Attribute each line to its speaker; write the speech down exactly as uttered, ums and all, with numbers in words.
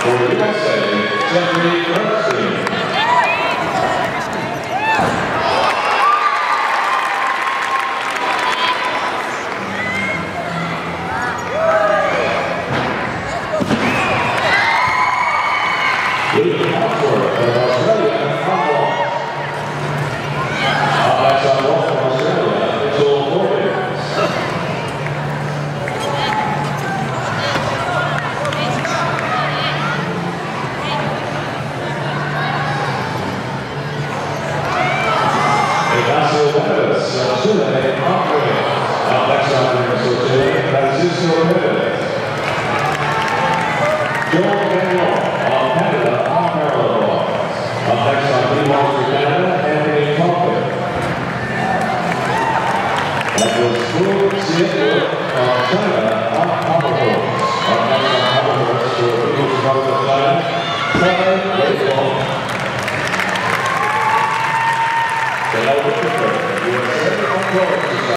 Speaker 1: For U S A, Stephanie Bernstein. Luke Hawksworth of Australia, Conwell. Up next on ball from Australia, Mitchell Morgan. Ignacio Neves of Chile, Hungary. Up next on Chile, Francisco Neves. Joel Daniel of Canada, unparalleled ball. Up next on D-ball for Canada, Anthony Coffin. That was Fu Xianlu of China, on Commodores. Up next on Commodores for People's Republic of China, Seven Baseball. The Elder Pitcher, U S A, on